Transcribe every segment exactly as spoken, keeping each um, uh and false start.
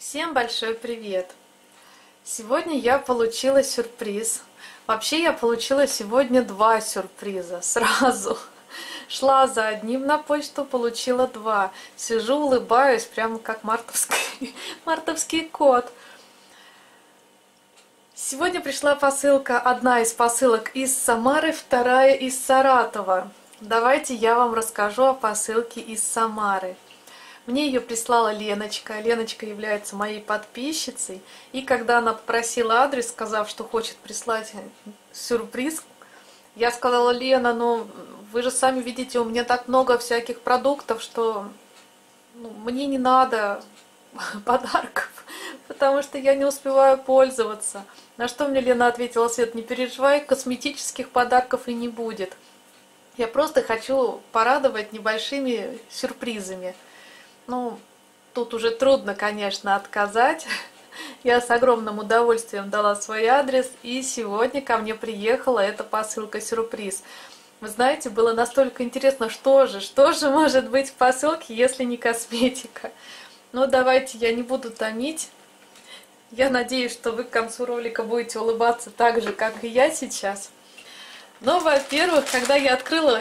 Всем большой привет! Сегодня я получила сюрприз. Вообще я получила сегодня два сюрприза сразу. Шла за одним на почту, получила два. Сижу, улыбаюсь, прямо как мартовский, мартовский кот. Сегодня пришла посылка, одна из посылок из Самары, вторая из Саратова. Давайте я вам расскажу о посылке из Самары. Мне ее прислала Леночка. Леночка является моей подписчицей. И когда она попросила адрес, сказав, что хочет прислать сюрприз, я сказала: Лена, ну вы же сами видите, у меня так много всяких продуктов, что ну, мне не надо подарков, потому что я не успеваю пользоваться. На что мне Лена ответила: Свет, не переживай, косметических подарков и не будет. Я просто хочу порадовать небольшими сюрпризами. Ну, тут уже трудно, конечно, отказать. Я с огромным удовольствием дала свой адрес, и сегодня ко мне приехала эта посылка-сюрприз. Вы знаете, было настолько интересно, что же, что же может быть в посылке, если не косметика. Но давайте я не буду томить. Я надеюсь, что вы к концу ролика будете улыбаться так же, как и я сейчас. Но, во-первых, когда я открыла,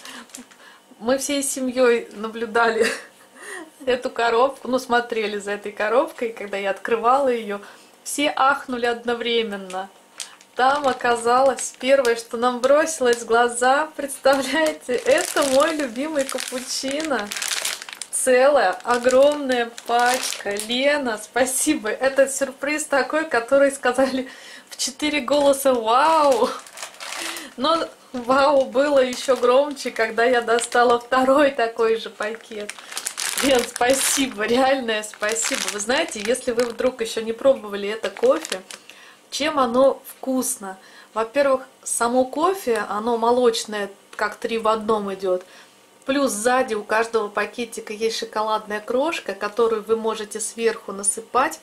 мы всей семьей наблюдали эту коробку, ну, смотрели за этой коробкой, когда я открывала ее, все ахнули одновременно. Там оказалось, первое, что нам бросилось в глаза, представляете, это мой любимый капучино. Целая, огромная пачка. Лена, спасибо. Это сюрприз такой, который сказали в четыре голоса «Вау!». Но «Вау» было еще громче, когда я достала второй такой же пакет. Лен, спасибо, реальное спасибо. Вы знаете, если вы вдруг еще не пробовали это кофе, чем оно вкусно? Во-первых, само кофе, оно молочное, как три в одном идет. Плюс сзади у каждого пакетика есть шоколадная крошка, которую вы можете сверху насыпать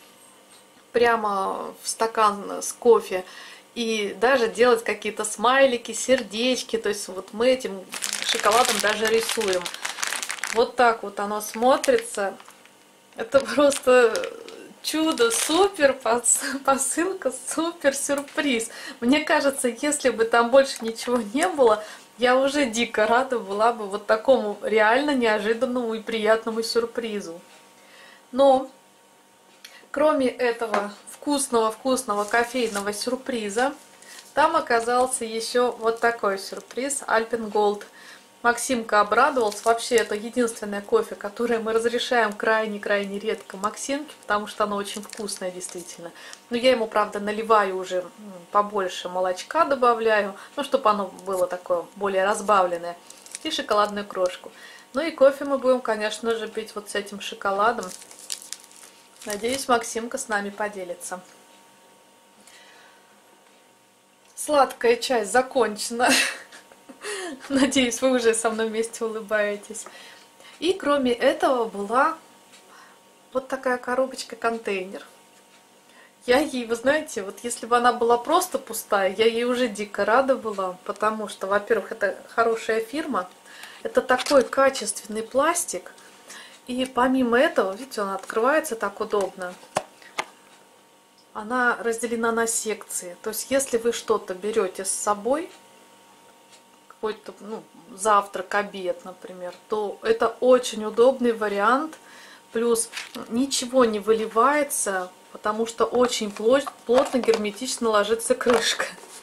прямо в стакан с кофе. И даже делать какие-то смайлики, сердечки. То есть вот мы этим шоколадом даже рисуем. Вот так вот оно смотрится. Это просто чудо, супер посылка, супер сюрприз. Мне кажется, если бы там больше ничего не было, я уже дико рада была бы вот такому реально неожиданному и приятному сюрпризу. Но кроме этого вкусного-вкусного кофейного сюрприза, там оказался еще вот такой сюрприз Альпен Голд. Максимка обрадовался. Вообще, это единственное кофе, которое мы разрешаем крайне-крайне редко Максимке, потому что оно очень вкусное, действительно. Но я ему, правда, наливаю уже побольше молочка, добавляю, ну, чтобы оно было такое более разбавленное, и шоколадную крошку. Ну и кофе мы будем, конечно же, пить вот с этим шоколадом. Надеюсь, Максимка с нами поделится. Сладкая часть закончена. Надеюсь, вы уже со мной вместе улыбаетесь. И кроме этого была вот такая коробочка-контейнер. Я ей, вы знаете, вот если бы она была просто пустая, я ей уже дико рада была, потому что, во-первых, это хорошая фирма, это такой качественный пластик, и помимо этого, видите, он открывается так удобно. Она разделена на секции, то есть если вы что-то берете с собой, какой-то ну, завтрак, обед, например, то это очень удобный вариант. Плюс ничего не выливается, потому что очень плотно, герметично ложится крышка.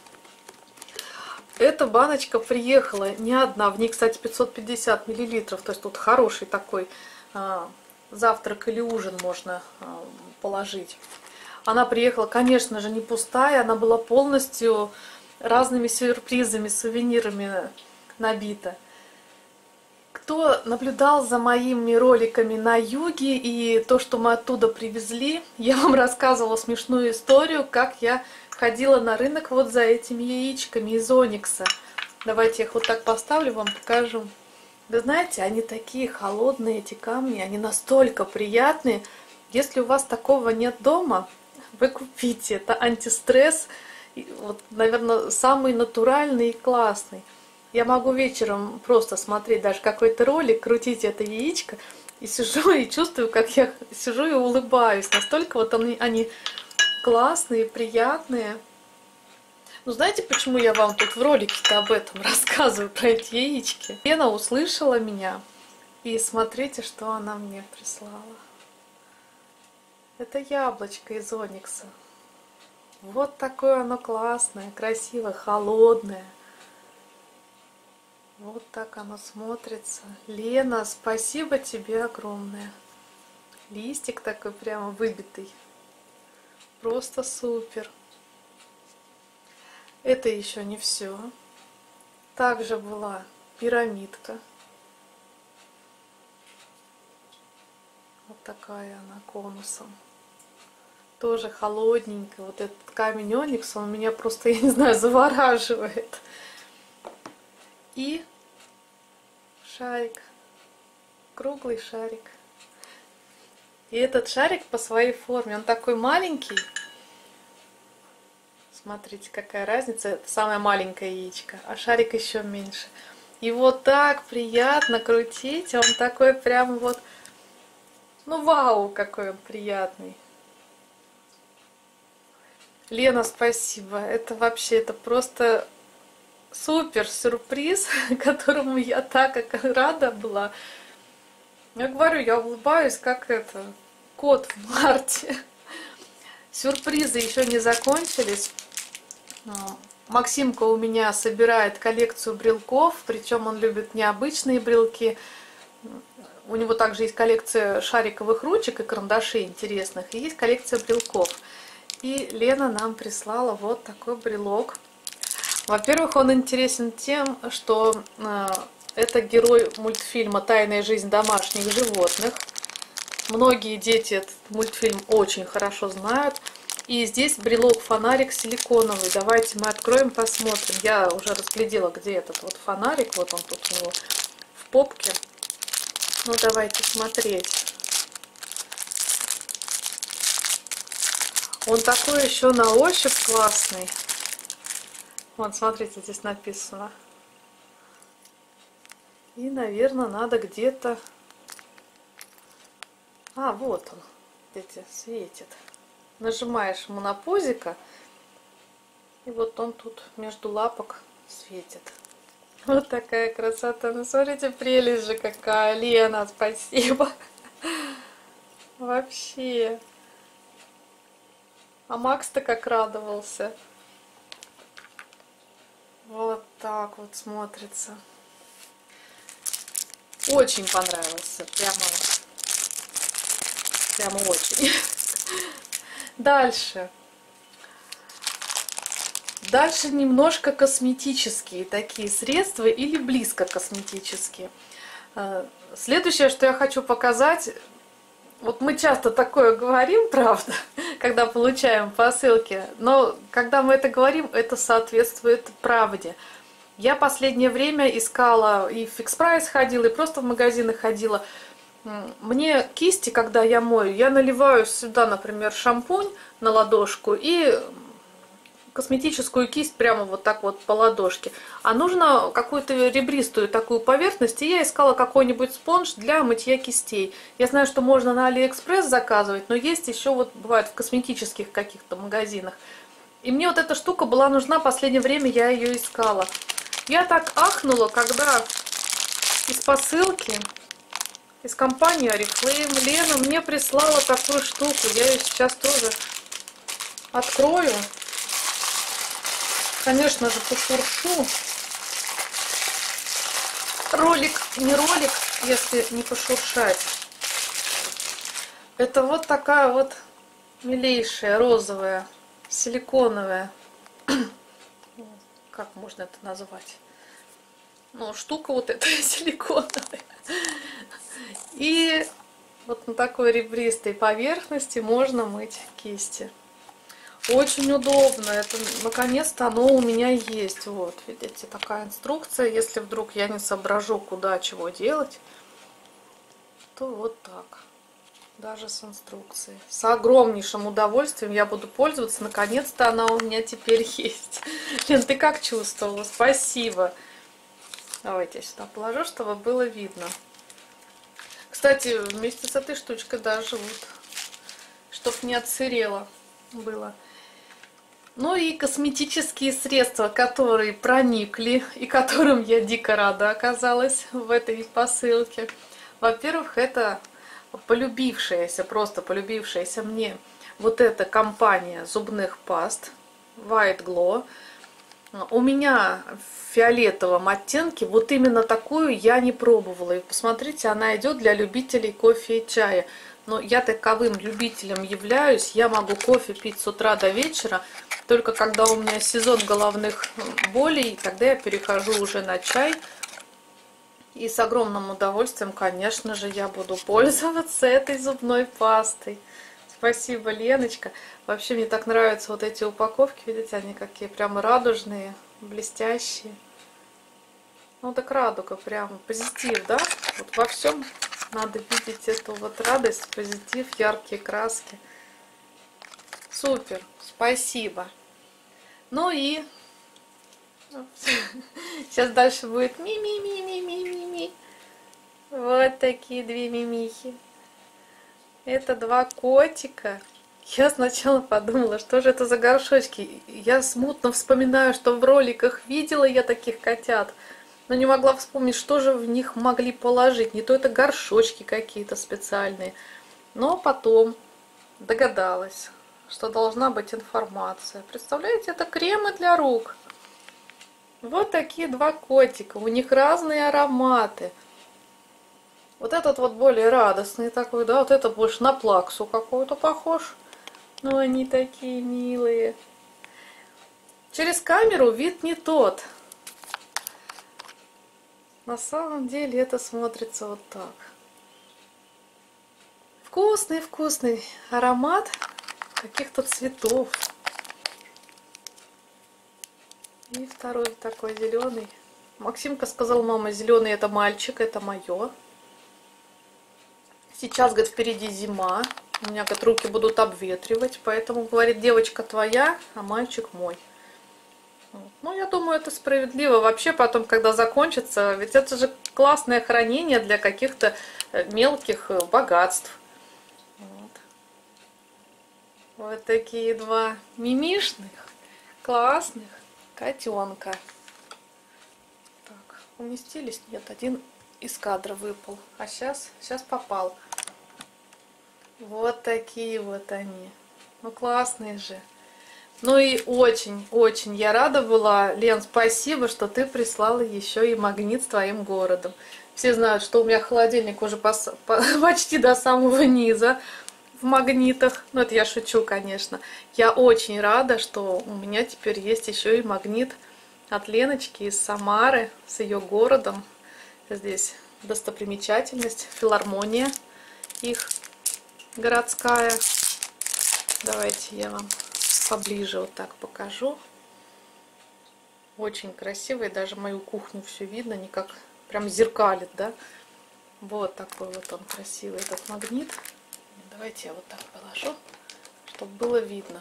Эта баночка приехала не одна, в ней, кстати, пятьсот пятьдесят миллилитров, то есть тут хороший такой а, завтрак или ужин можно а, положить. Она приехала, конечно же, не пустая, она была полностью разными сюрпризами, сувенирами набита. Кто наблюдал за моими роликами на юге и то, что мы оттуда привезли, я вам рассказывала смешную историю, как я ходила на рынок вот за этими яичками из оникса. Давайте я их вот так поставлю, вам покажу. Вы знаете, они такие холодные, эти камни, они настолько приятные. Если у вас такого нет дома, вы купите. Это антистресс. Вот, наверное, самый натуральный и классный. Я могу вечером просто смотреть даже какой-то ролик, крутить это яичко И сижу и чувствую, как я сижу и улыбаюсь. Настолько вот они, они классные, приятные. Ну, знаете, почему я вам тут в ролике-то об этом рассказываю, про эти яички? Лена услышала меня, и смотрите, что она мне прислала. Это яблочко из оникса. Вот такое оно классное, красивое, холодное. Вот так оно смотрится. Лена, спасибо тебе огромное. Листик такой прямо выбитый. Просто супер. Это еще не все. Также была пирамидка. Вот такая она конусом. Тоже холодненькая. Вот этот камень оникс, он меня просто, я не знаю, завораживает. И шарик. Круглый шарик. И этот шарик по своей форме, он такой маленький. Смотрите, какая разница. Это самое маленькое яичко, а шарик еще меньше. И вот так приятно крутить. Он такой прям вот... Ну, вау, какой он приятный. Лена, спасибо. Это вообще, это просто супер сюрприз, которому я так рада была. Я говорю, я улыбаюсь, как это, кот в марте. Сюрпризы еще не закончились. Максимка у меня собирает коллекцию брелков, причем он любит необычные брелки. У него также есть коллекция шариковых ручек и карандашей интересных, и есть коллекция брелков. И Лена нам прислала вот такой брелок. Во-первых, он интересен тем, что э, это герой мультфильма «Тайная жизнь домашних животных». Многие дети этот мультфильм очень хорошо знают. И здесь брелок-фонарик силиконовый. Давайте мы откроем, посмотрим. Я уже разглядела, где этот вот фонарик. Вот он тут у него в попке. Ну, давайте смотреть. Он такой еще на ощупь классный. Вот, смотрите, здесь написано. И, наверное, надо где-то... А, вот он. Видите, светит. Нажимаешь ему на пузико, и вот он тут между лапок светит. Вот такая красота. Ну, смотрите, прелесть же какая. Лена, спасибо. Вообще. А Макс-то как радовался. Вот так вот смотрится. Очень понравился. Прямо, прямо очень. Дальше. Дальше немножко косметические такие средства или близко косметические. Следующее, что я хочу показать. Вот мы часто такое говорим, правда, когда получаем посылки, но когда мы это говорим, это соответствует правде. Я последнее время искала, и в Фикс Прайс ходила, и просто в магазины ходила. Мне кисти, когда я мою, я наливаю сюда, например, шампунь на ладошку и косметическую кисть прямо вот так вот по ладошке. А нужно какую-то ребристую такую поверхность, и я искала какой-нибудь спонж для мытья кистей. Я знаю, что можно на Алиэкспресс заказывать, но есть еще вот бывает в косметических каких-то магазинах. И мне вот эта штука была нужна, в последнее время я ее искала. Я так ахнула, когда из посылки, из компании Oriflame Лена мне прислала такую штуку. Я ее сейчас тоже открою. Конечно же, пошуршу. Ролик, не ролик, если не пошуршать. Это вот такая вот милейшая, розовая, силиконовая. Как можно это назвать? Ну, штука вот эта силиконовая. И вот на такой ребристой поверхности можно мыть кисти. Очень удобно. Это наконец-то оно у меня есть. Вот, видите, такая инструкция. Если вдруг я не соображу, куда чего делать, то вот так. Даже с инструкцией. С огромнейшим удовольствием я буду пользоваться. Наконец-то она у меня теперь есть. Лен, ты как чувствовала? Спасибо. Давайте я сюда положу, чтобы было видно. кстати, вместе с этой штучкой, да, живут. Чтоб не отсырело было. Ну и косметические средства, которые проникли и которым я дико рада оказалась в этой посылке. Во-первых, это полюбившаяся, просто полюбившаяся мне вот эта компания зубных паст White Glow. У меня в фиолетовом оттенке, вот именно такую я не пробовала. И посмотрите, она идет для любителей кофе и чая. Но я таковым любителем являюсь. Я могу кофе пить с утра до вечера. Только когда у меня сезон головных болей, тогда я перехожу уже на чай. И с огромным удовольствием, конечно же, я буду пользоваться этой зубной пастой. Спасибо, Леночка. Вообще мне так нравятся вот эти упаковки. Видите, они какие прям радужные, блестящие. Ну так радуга, прям позитив, да? Вот во всем надо видеть эту вот радость, позитив, яркие краски. Супер, спасибо. Ну и сейчас дальше будет ми-ми-ми-ми-ми-ми-ми. Вот такие две мимихи. Это два котика. Я сначала подумала, что же это за горшочки. Я смутно вспоминаю, что в роликах видела я таких котят, но не могла вспомнить, что же в них могли положить. Не то это горшочки какие-то специальные. Но потом догадалась, что должна быть информация. Представляете, это кремы для рук. Вот такие два котика. У них разные ароматы. Вот этот вот более радостный такой, да, вот это больше на плаксу какой-то похож. Но они такие милые. Через камеру вид не тот. На самом деле это смотрится вот так. Вкусный, вкусный аромат каких-то цветов. И второй такой зеленый. Максимка сказал: мама, зеленый это мальчик, это мое. Сейчас, говорит, впереди зима. У меня, говорит, руки будут обветривать. Поэтому, говорит, девочка твоя, а мальчик мой. Ну, я думаю, это справедливо. Вообще, потом, когда закончится, ведь это же классное хранение для каких-то мелких богатств. Вот. Вот такие два мимишных, классных котенка. Так, уместились? Нет, один из кадра выпал. А сейчас, сейчас попал. Вот такие вот они. Ну, классные же. Ну и очень-очень я рада была. Лен, спасибо, что ты прислала еще и магнит с твоим городом. Все знают, что у меня холодильник уже по, по, почти до самого низа в магнитах. Ну, это я шучу, конечно. Я очень рада, что у меня теперь есть еще и магнит от Леночки из Самары с ее городом. Здесь достопримечательность, филармония их городская. Давайте я вам поближе вот так покажу. Очень красивый, даже мою кухню все видно, не как прям зеркалит, да. Вот такой вот он красивый, этот магнит. Давайте я вот так положу, чтобы было видно.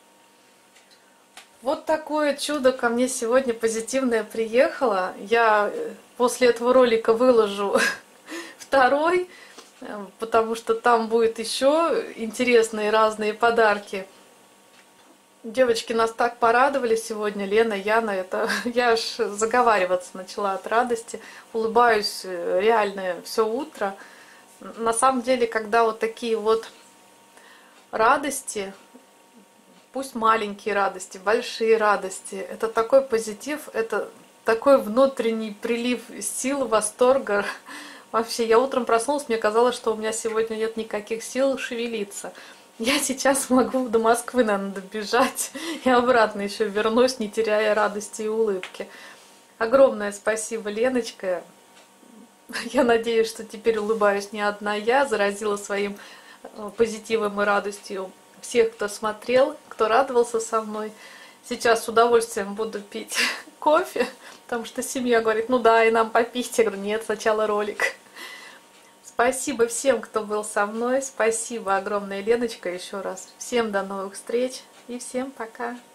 Вот такое чудо ко мне сегодня позитивное приехало. Я после этого ролика выложу второй, потому что там будет еще интересные разные подарки. Девочки нас так порадовали сегодня, Лена, Яна, это я аж заговариваться начала от радости, улыбаюсь реально все утро. На самом деле, когда вот такие вот радости, пусть маленькие радости, большие радости, это такой позитив, это такой внутренний прилив сил, восторга. Вообще, я утром проснулась, мне казалось, что у меня сегодня нет никаких сил шевелиться. Я сейчас могу до Москвы, наверное, добежать и обратно еще вернусь, не теряя радости и улыбки. Огромное спасибо, Леночка. Я надеюсь, что теперь улыбаюсь не одна я, заразила своим позитивом и радостью всех, кто смотрел, кто радовался со мной. Сейчас с удовольствием буду пить кофе, потому что семья говорит: ну да, и нам попить. Я говорю: нет, сначала ролик. Спасибо всем, кто был со мной. Спасибо огромное, Леночка, еще раз. Всем до новых встреч и всем пока.